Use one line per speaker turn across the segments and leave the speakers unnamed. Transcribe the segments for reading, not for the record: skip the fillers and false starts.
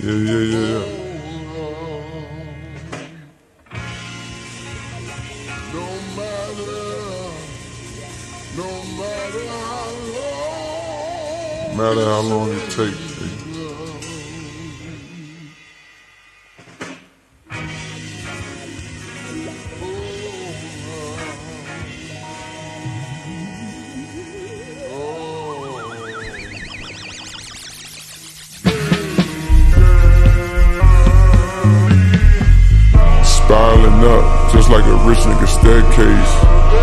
Yeah. No matter how long it takes. Spiraling up, just like a rich nigga staircase.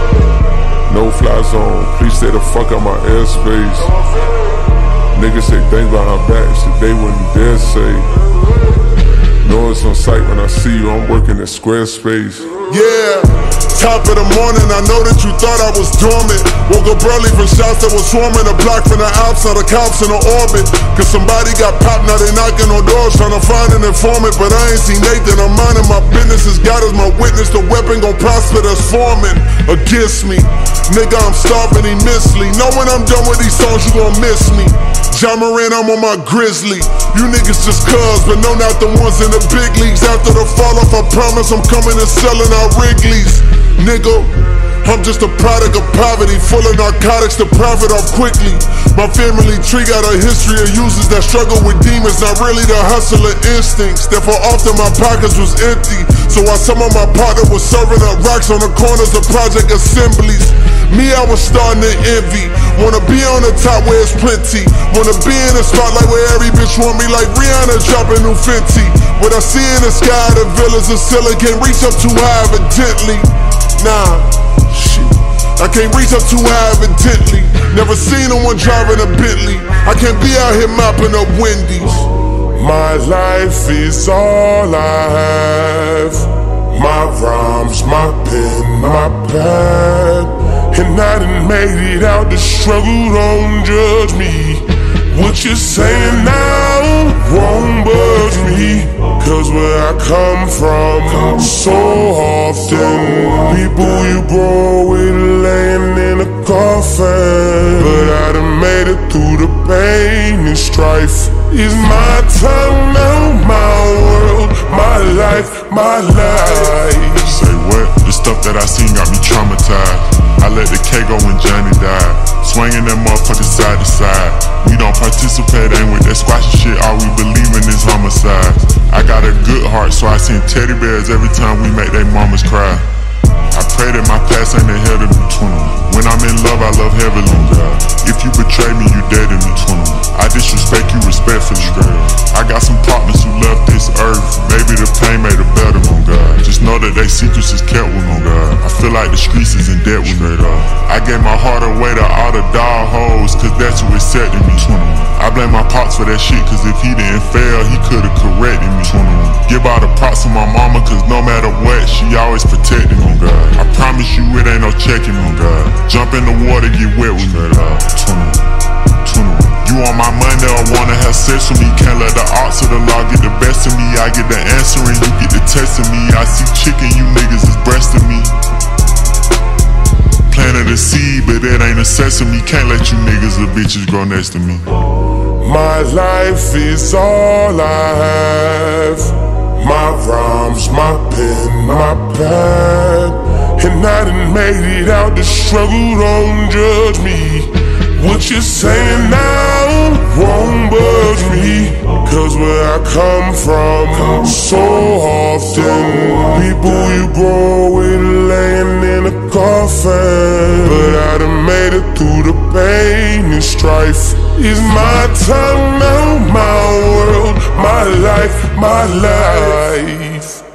No fly zone, please stay the fuck out my airspace. Niggas say things behind backs that they wouldn't dare say. Know it's on sight when I see you, I'm working at Squarespace.
Yeah, top of the morning, I know that you thought I was dormant. Woke up early for shots that was swarming the block from the Alps, now the cops in the orbit. Cause somebody got popped, now they knocking on doors trying to find an informant. But I ain't seen Nathan, I'm minding my business, as God is my witness. The weapon gon' prosper that's forming against me. Nigga, I'm starving immensely. Know when I'm done with these songs, you gon' miss me. John Moran, I'm on my grizzly. You niggas just cuz, but no, not the ones in the big leagues. After the fall off, I promise I'm coming and selling out Wrigley's. Nigga, I'm just a product of poverty, full of narcotics to profit off quickly. My family tree got a history of users that struggle with demons, not really the hustler instincts. Therefore often my pockets was empty. So while some of my partner was serving up rocks on the corners of project assemblies, me, I was starting to envy. Wanna be on the top where it's plenty. Wanna be in the spotlight where every bitch want me, like Rihanna dropping new Fenty. What I see in the sky, the villas of Scylla, can't reach up too high evidently. Nah, shit, I can't reach up too high evidently. Never seen no one driving a Bentley. I can't be out here mopping up Wendy's.
My life is all I have. My rhymes, my pen, my pad. And I done made it out the struggle, don't judge me. What you're saying now won't budge me. Cause where I come from, so often people you grow with laying in a coffin. But I done made it through the pain and strife. It's my time now, my world, my life, my life.
Say what? The stuff that I seen got me traumatized. I let the K go when Johnny died. Swinging that motherfucker side to side. We don't participate, ain't with that squashy shit. All we believe in is homicide. I got a good heart, so I send teddy bears every time we make they mamas cry. I pray that my past ain't ahead of me, 21. When I'm in love, I love heavily, God. If you betray me, you dead to me, 21. I disrespect you respectfully, girl. I got some partners who left this earth. Maybe the pain made it better, on God. Just know that they secrets is kept with, on God. I feel like the streets is in debt with me, dog. I gave my heart away to all the dog hoes, cause that's who accepted me, 21. I blame my pops for that shit, cause if he didn't fail, he could've corrected me, 21. Give all the props to my mama, cause no matter what, she always protected me, on God. I promise you it ain't no checking, on God. Jump in the water, get wet with me, dog. 21. You want my money or wanna have sex with me? Can't let the arts of the law get the best of me. I get the answer and you get the test of me. I see chicken, you niggas is breasting me. Planted a seed, but it ain't a sesame. Can't let you niggas or bitches grow next to me.
My life is all I have. My rhymes, my pen, my pad. And I done made it out the struggle, don't judge me. What you're saying now won't budge me. Cause where I come from, so often people you grow with laying in a coffin. But I done made it through the pain and strife. It's my time now, my world, my life, my life.